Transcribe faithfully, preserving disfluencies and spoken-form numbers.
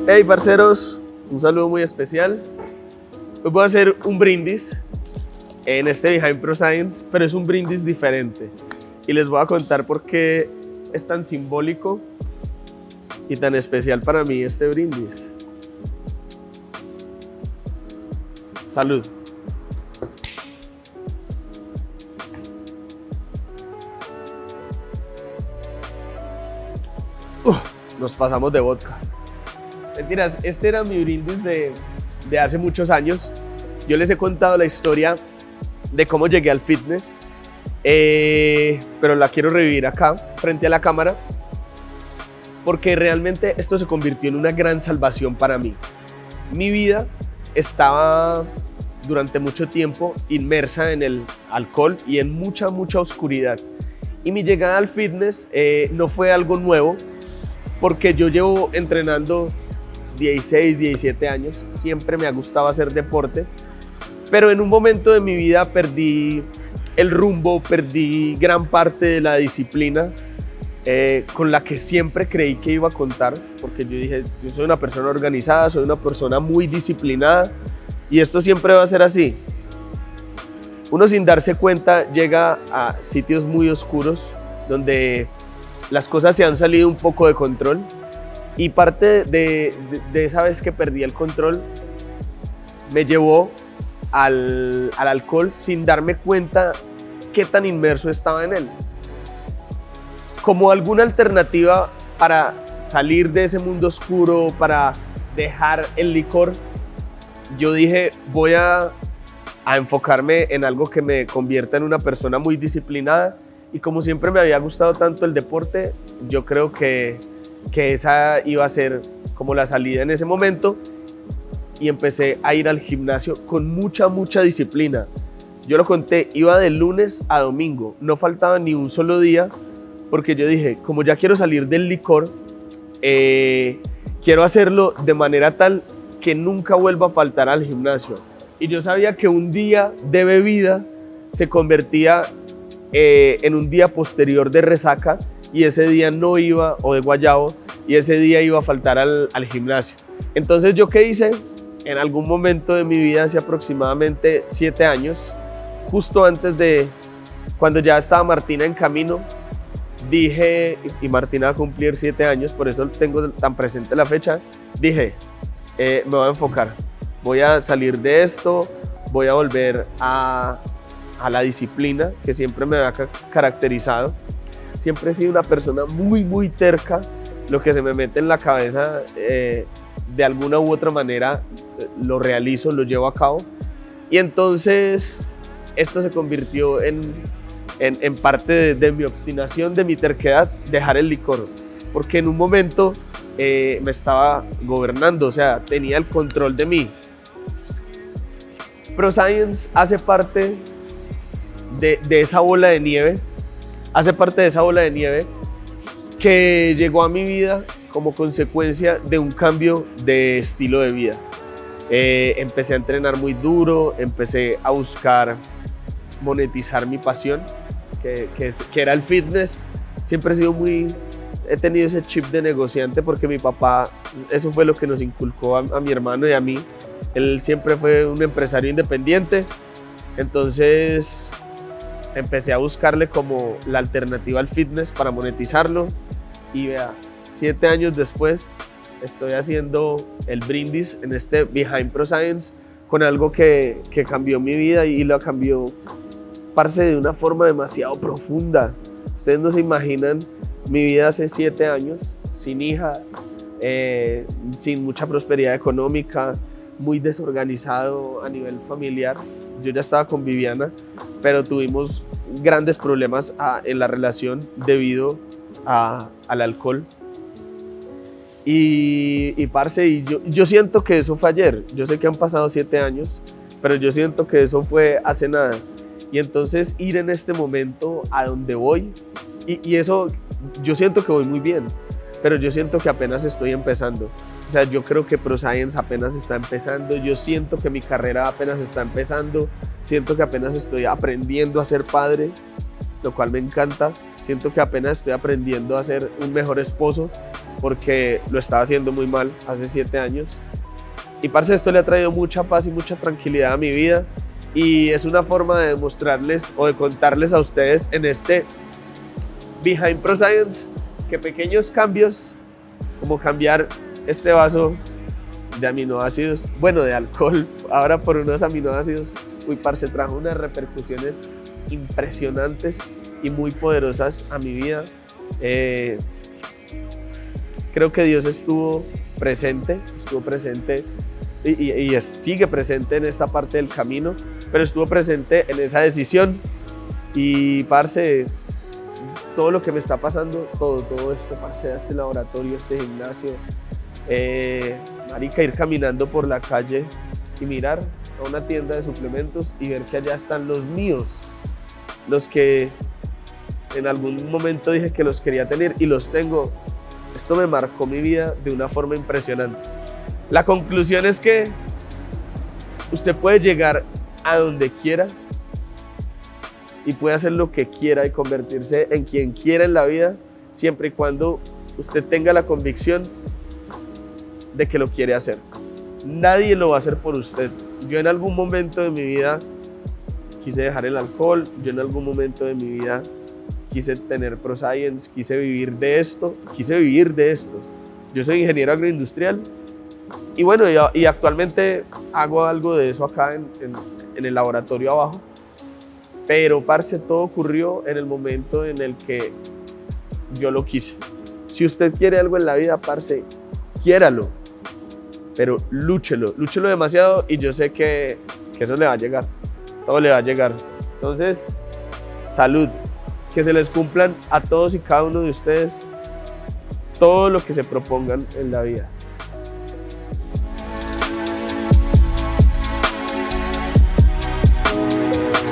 Hey parceros, un saludo muy especial. Hoy voy a hacer un brindis en este Behind ProScience, pero es un brindis diferente. Y les voy a contar por qué es tan simbólico y tan especial para mí este brindis. Salud. Uf, nos pasamos de vodka. Mentiras, este era mi brindis de, de hace muchos años. Yo les he contado la historia de cómo llegué al fitness, eh, pero la quiero revivir acá, frente a la cámara, porque realmente esto se convirtió en una gran salvación para mí. Mi vida estaba durante mucho tiempo inmersa en el alcohol y en mucha, mucha oscuridad. Y mi llegada al fitness eh, no fue algo nuevo, porque yo llevo entrenando dieciséis, diecisiete años, siempre me ha gustado hacer deporte, pero en un momento de mi vida perdí el rumbo, perdí gran parte de la disciplina eh, con la que siempre creí que iba a contar, porque yo dije, yo soy una persona organizada, soy una persona muy disciplinada y esto siempre va a ser así. Uno sin darse cuenta llega a sitios muy oscuros donde las cosas se han salido un poco de control, y parte de, de, de esa vez que perdí el control me llevó al, al alcohol sin darme cuenta qué tan inmerso estaba en él. Como alguna alternativa para salir de ese mundo oscuro, para dejar el licor, yo dije, voy a, a enfocarme en algo que me convierta en una persona muy disciplinada. Y como siempre me había gustado tanto el deporte, yo creo que, que esa iba a ser como la salida en ese momento, y empecé a ir al gimnasio con mucha, mucha disciplina. Yo lo conté, iba de lunes a domingo, no faltaba ni un solo día, porque yo dije, como ya quiero salir del licor, eh, quiero hacerlo de manera tal que nunca vuelva a faltar al gimnasio. Y yo sabía que un día de bebida se convertía Eh, en un día posterior de resaca, y ese día no iba, o de guayabo, y ese día iba a faltar al, al gimnasio. Entonces, ¿yo qué hice? En algún momento de mi vida, hace aproximadamente siete años, justo antes de cuando ya estaba Martina en camino, dije, y Martina va a cumplir siete años, por eso tengo tan presente la fecha, dije, eh, me voy a enfocar, voy a salir de esto, voy a volver a a la disciplina que siempre me ha caracterizado. Siempre he sido una persona muy muy terca, lo que se me mete en la cabeza eh, de alguna u otra manera lo realizo, lo llevo a cabo, y entonces esto se convirtió en, en, en parte de, de mi obstinación, de mi terquedad, dejar el licor, porque en un momento eh, me estaba gobernando, o sea, tenía el control de mí. ProScience hace parte De, de esa bola de nieve, hace parte de esa bola de nieve que llegó a mi vida como consecuencia de un cambio de estilo de vida. Eh, empecé a entrenar muy duro, empecé a buscar monetizar mi pasión, que, que, que era el fitness. Siempre he sido muy, he tenido ese chip de negociante, porque mi papá, eso fue lo que nos inculcó a, a mi hermano y a mí. Él siempre fue un empresario independiente, entonces empecé a buscarle como la alternativa al fitness para monetizarlo, y vea, siete años después estoy haciendo el brindis en este Behind ProScience con algo que, que cambió mi vida, y lo cambió, parce, de una forma demasiado profunda. Ustedes no se imaginan mi vida hace siete años, sin hija, eh, sin mucha prosperidad económica, muy desorganizado a nivel familiar. Yo ya estaba con Viviana, pero tuvimos grandes problemas a, en la relación debido a, al alcohol. Y, y parce, y yo, yo siento que eso fue ayer. Yo sé que han pasado siete años, pero yo siento que eso fue hace nada. Y entonces ir en este momento a donde voy, y, y eso, yo siento que voy muy bien, pero yo siento que apenas estoy empezando. O sea, yo creo que ProScience apenas está empezando, yo siento que mi carrera apenas está empezando, siento que apenas estoy aprendiendo a ser padre, lo cual me encanta, siento que apenas estoy aprendiendo a ser un mejor esposo, porque lo estaba haciendo muy mal hace siete años. Y parce, esto le ha traído mucha paz y mucha tranquilidad a mi vida, y es una forma de demostrarles o de contarles a ustedes en este Behind ProScience que pequeños cambios, como cambiar este vaso de aminoácidos, bueno, de alcohol, ahora por unos aminoácidos, uy, parce, trajo unas repercusiones impresionantes y muy poderosas a mi vida. Eh, creo que Dios estuvo presente, estuvo presente y, y, y sigue presente en esta parte del camino, pero estuvo presente en esa decisión. Y parce, todo lo que me está pasando, todo, todo esto, parce, este laboratorio, este gimnasio, eh, marica, ir caminando por la calle y mirar a una tienda de suplementos y ver que allá están los míos, los que en algún momento dije que los quería tener y los tengo. Esto me marcó mi vida de una forma impresionante. La conclusión es que usted puede llegar a donde quiera y puede hacer lo que quiera y convertirse en quien quiera en la vida, siempre y cuando usted tenga la convicción de que lo quiere hacer. Nadie lo va a hacer por usted. Yo en algún momento de mi vida quise dejar el alcohol, yo en algún momento de mi vida quise tener ProScience, quise vivir de esto, quise vivir de esto. Yo soy ingeniero agroindustrial y bueno, y, y actualmente hago algo de eso acá en, en, en el laboratorio abajo, pero parce, todo ocurrió en el momento en el que yo lo quise. Si usted quiere algo en la vida, parce, quiéralo, pero lúchelo, lúchelo demasiado y yo sé que, que eso le va a llegar, todo le va a llegar. Entonces, salud, que se les cumplan a todos y cada uno de ustedes todo lo que se propongan en la vida.